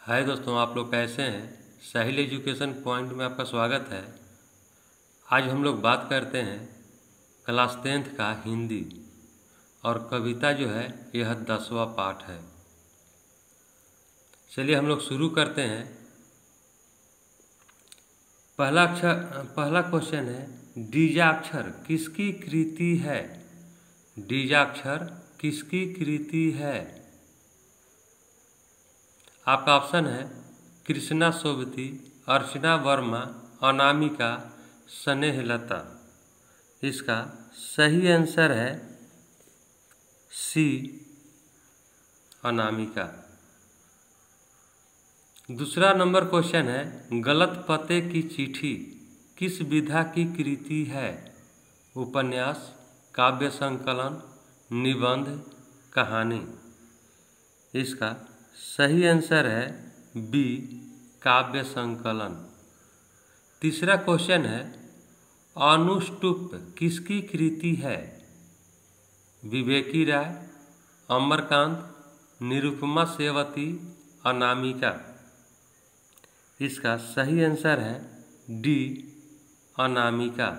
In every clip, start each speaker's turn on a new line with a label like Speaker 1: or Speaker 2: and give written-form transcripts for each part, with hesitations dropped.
Speaker 1: हाय दोस्तों, आप लोग कैसे हैं। साहिल एजुकेशन पॉइंट में आपका स्वागत है। आज हम लोग बात करते हैं क्लास 10th का हिंदी और कविता जो है यह 10वां पाठ है। चलिए हम लोग शुरू करते हैं। पहला क्वेश्चन है, डीजाक्षर किसकी कृति है। डीजाक्षर किसकी कृति है। आपका ऑप्शन है कृष्णा सोबती, अर्चना वर्मा, अनामिका, स्नेहलता। इसका सही आंसर है सी, अनामिका। दूसरा नंबर क्वेश्चन है, गलत पते की चिट्ठी किस विधा की कृति है। उपन्यास, काव्य संकलन, निबंध, कहानी। इसका सही आंसर है बी, काव्य संकलन। तीसरा क्वेश्चन है, अनुष्टुप किसकी कृति है। विवेकी राय, अमरकांत, निरुपमा सेवती, अनामिका। इसका सही आंसर है डी, अनामिका।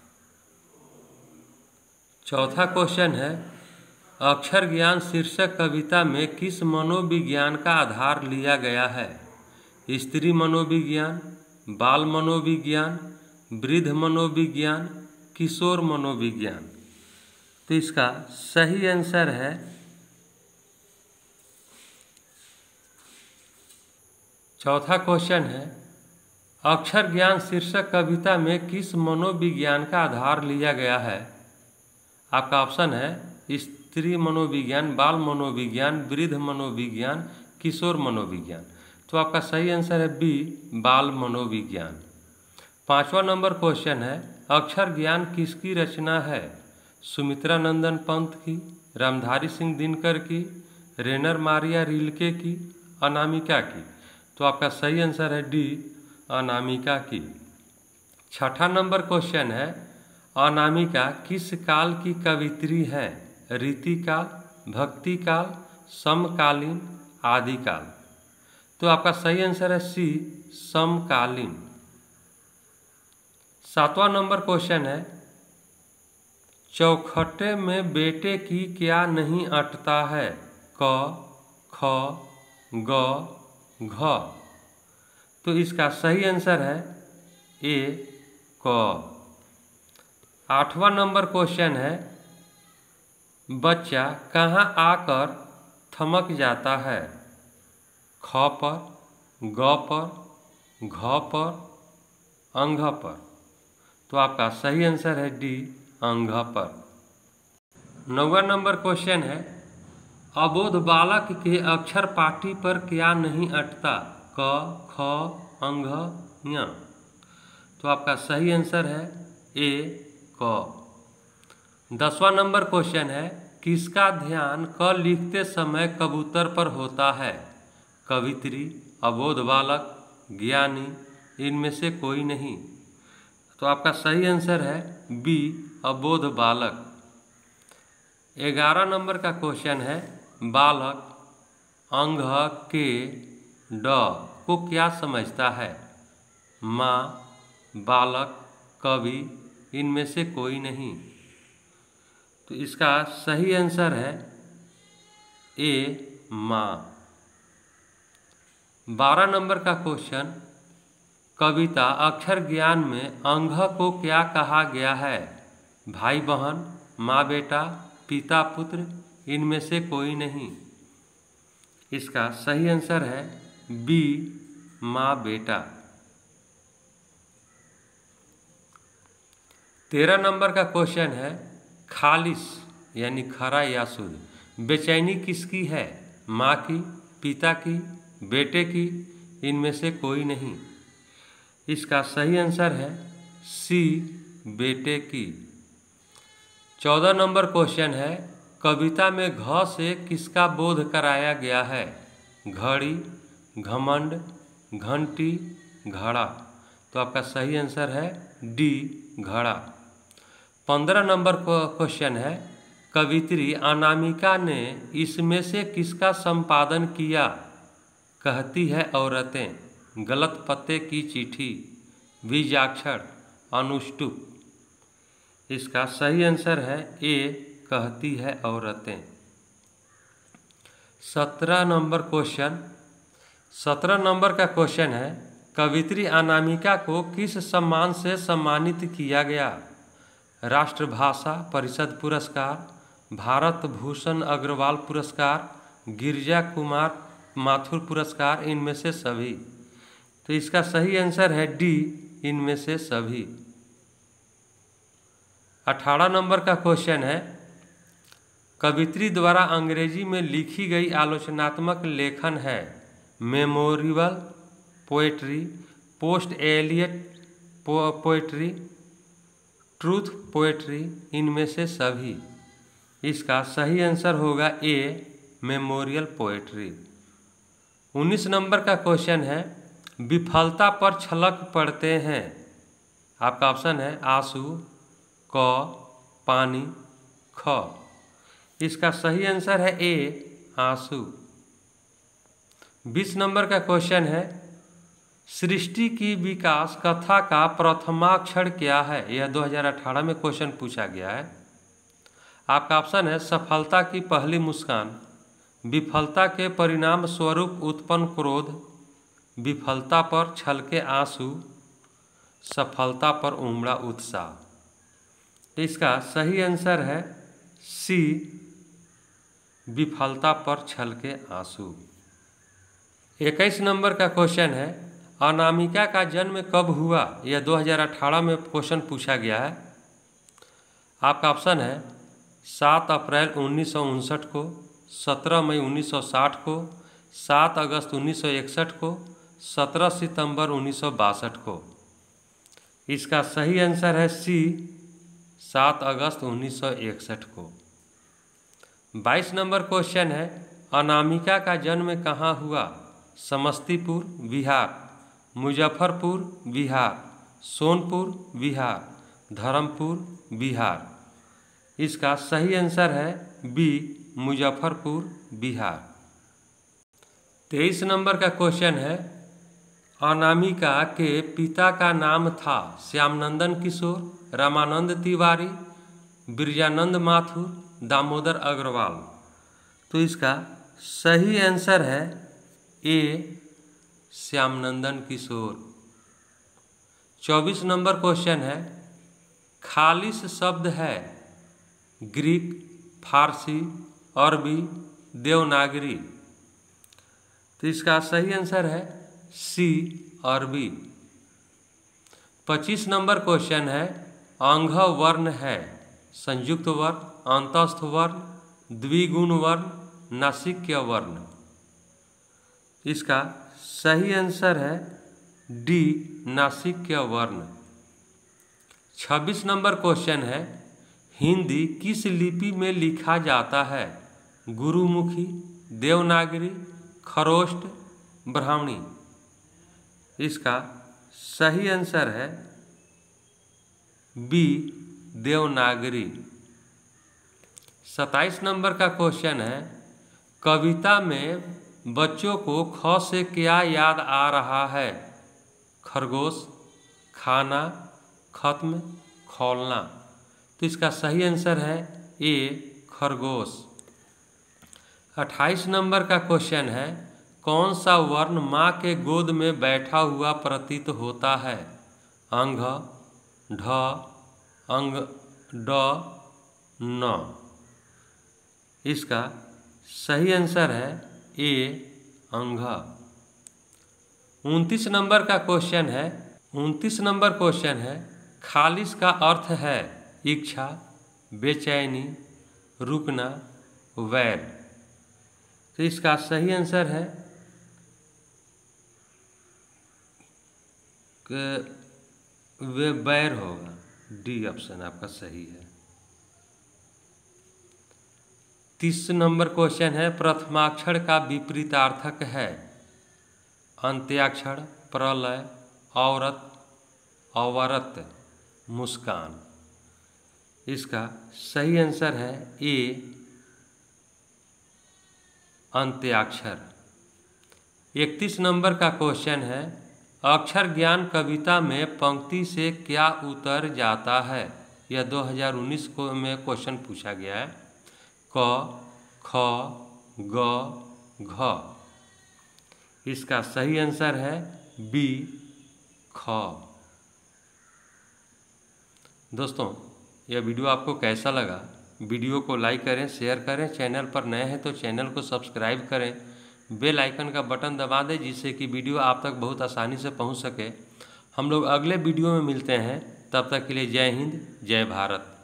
Speaker 1: चौथा क्वेश्चन है, अक्षर ज्ञान शीर्षक कविता में किस मनोविज्ञान का आधार लिया गया है। स्त्री मनोविज्ञान, बाल मनोविज्ञान, वृद्ध मनोविज्ञान, किशोर मनोविज्ञान। तो इसका सही आंसर है चौथा क्वेश्चन है, अक्षर ज्ञान शीर्षक कविता में किस मनोविज्ञान का आधार लिया गया है। आपका ऑप्शन है स्त्री मनोविज्ञान, बाल मनोविज्ञान, वृद्ध मनोविज्ञान, किशोर मनोविज्ञान। तो आपका सही आंसर है बी, बाल मनोविज्ञान। पांचवा नंबर क्वेश्चन है, अक्षर ज्ञान किसकी रचना है। सुमित्रा नंदन पंत की, रामधारी सिंह दिनकर की, रेनर मारिया रिल्के की, अनामिका की। तो आपका सही आंसर है डी, अनामिका की। छठा नंबर क्वेश्चन है, अनामिका किस काल की कवित्री है। रीतिकाल, भक्तिकाल, समकालीन, आदिकाल। तो आपका सही आंसर है सी, समकालीन। सातवां नंबर क्वेश्चन है, चौखटे में बेटे की क्या नहीं अटता है। क, ख, ग, घ। तो इसका सही आंसर है ए, क। आठवां नंबर क्वेश्चन है, बच्चा कहाँ आकर थमक जाता है। ख पर, ग पर, घ पर, अंग पर। तो आपका सही आंसर है डी, अंग पर। नौवां नंबर क्वेश्चन है, अबोध बालक के अक्षर पाटी पर क्या नहीं अटता। क, ख, अंग, ञ। तो आपका सही आंसर है ए, क। 10वां नंबर क्वेश्चन है, किसका ध्यान क लिखते समय कबूतर पर होता है। कवित्री, अबोध बालक, ज्ञानी, इनमें से कोई नहीं। तो आपका सही आंसर है बी, अबोध बालक। 11 नंबर का क्वेश्चन है, बालक अंग के ड को क्या समझता है। माँ, बालक, कवि, इनमें से कोई नहीं। तो इसका सही आंसर है ए, माँ। 12 नंबर का क्वेश्चन, कविता अक्षर ज्ञान में अंग को क्या कहा गया है। भाई बहन, माँ बेटा, पिता पुत्र, इनमें से कोई नहीं। इसका सही आंसर है बी, माँ बेटा। 13 नंबर का क्वेश्चन है, खालिस यानी खरा या शुद्ध बेचैनी किसकी है। माँ की, पिता की, बेटे की, इनमें से कोई नहीं। इसका सही आंसर है सी, बेटे की। 14 नंबर क्वेश्चन है, कविता में घ से किसका बोध कराया गया है। घड़ी, घमंड, घंटी, घड़ा। तो आपका सही आंसर है डी, घड़ा। 15 नंबर क्वेश्चन है, कवित्री अनामिका ने इसमें से किसका संपादन किया। कहती है औरतें, गलत पते की चिट्ठी, बीजाक्षर, अनुष्टुप। इसका सही आंसर है ए, कहती है औरतें। 17 नंबर का क्वेश्चन है, कवित्री अनामिका को किस सम्मान से सम्मानित किया गया? राष्ट्रभाषा परिषद पुरस्कार, भारत भूषण अग्रवाल पुरस्कार, गिरिजा कुमार माथुर पुरस्कार, इनमें से सभी। तो इसका सही आंसर है डी, इनमें से सभी। 18 नंबर का क्वेश्चन है, कवित्री द्वारा अंग्रेजी में लिखी गई आलोचनात्मक लेखन है memorable poetry, post Eliot poetry, truth poetry, इनमें से सभी। इसका सही आंसर होगा ए, मेमोरियल पोएट्री। 19 नंबर का क्वेश्चन है, विफलता पर छलक पड़ते हैं। आपका ऑप्शन है आंसू, क, पानी, ख। इसका सही आंसर है ए, आंसू। 20 नंबर का क्वेश्चन है, सृष्टि की विकास कथा का प्रथमाक्षर क्या है? यह 2018 में क्वेश्चन पूछा गया है। आपका ऑप्शन है सफलता की पहली मुस्कान, विफलता के परिणाम स्वरूप उत्पन्न क्रोध, विफलता पर छलके आंसू, सफलता पर उमड़ा उत्साह। इसका सही आंसर है सी, विफलता पर छलके आंसू। 21 नंबर का क्वेश्चन है, अनामिका का जन्म कब हुआ? यह 2018 में क्वेश्चन पूछा गया है। आपका ऑप्शन है 7 अप्रैल 1959 को, 17 मई 1960 को, 7 अगस्त 1961 को, 17 सितंबर 1962 को। इसका सही आंसर है सी, 7 अगस्त 1961 को। 22 नंबर क्वेश्चन है, अनामिका का जन्म कहाँ हुआ? समस्तीपुर बिहार, मुजफ्फरपुर बिहार, सोनपुर बिहार, धर्मपुर बिहार। इसका सही आंसर है बी, मुजफ्फरपुर बिहार। 23 नंबर का क्वेश्चन है, अनामिका के पिता का नाम था श्यामनंदन किशोर, रामानंद तिवारी, बिरजानंद माथुर, दामोदर अग्रवाल। तो इसका सही आंसर है ए, श्यामनंदन किशोर। 24 नंबर क्वेश्चन है, खालिस शब्द है ग्रीक, फारसी, अरबी, देवनागरी। तो इसका सही आंसर है सी, अरबी। 25 नंबर क्वेश्चन है, अंग वर्ण है संयुक्त वर्ण, अंतस्थ वर्ण, द्विगुण वर्ण, नासिक्य वर्ण। इसका सही आंसर है डी, नासिक्य वर्ण। 26 नंबर क्वेश्चन है, हिंदी किस लिपि में लिखा जाता है? गुरुमुखी, देवनागरी, खरोष्ट, ब्राह्मणी। इसका सही आंसर है बी, देवनागरी। 27 नंबर का क्वेश्चन है, कविता में बच्चों को ख से क्या याद आ रहा है? खरगोश, खाना, खत्म, खोलना। तो इसका सही आंसर है ए, खरगोश। 28 नंबर का क्वेश्चन है, कौन सा वर्ण माँ के गोद में बैठा हुआ प्रतीत होता है? अंग, ढ, अंग, ड, न। इसका सही आंसर है ए, अंग। 29 नंबर का क्वेश्चन है, 29 नंबर क्वेश्चन है, खालिस का अर्थ है इच्छा, बेचैनी, रुकना, वैर। तो इसका सही आंसर है वे बैर होगा, डी ऑप्शन आपका सही है। 30 नंबर क्वेश्चन है, प्रथमाक्षर का विपरीतार्थक है अंत्याक्षर, प्रलय, औरत, अवरत, मुस्कान। इसका सही आंसर है ए, अंत्याक्षर। 31 नंबर का क्वेश्चन है, अक्षर ज्ञान कविता में पंक्ति से क्या उतर जाता है। यह 2019 को में क्वेश्चन पूछा गया है। क, ख, ग, घ। इसका सही आंसर है बी, ख। दोस्तों, यह वीडियो आपको कैसा लगा? वीडियो को लाइक करें, शेयर करें। चैनल पर नए हैं तो चैनल को सब्सक्राइब करें। बेल आइकन का बटन दबा दें जिससे कि वीडियो आप तक बहुत आसानी से पहुंच सके। हम लोग अगले वीडियो में मिलते हैं। तब तक के लिए जय हिंद, जय भारत।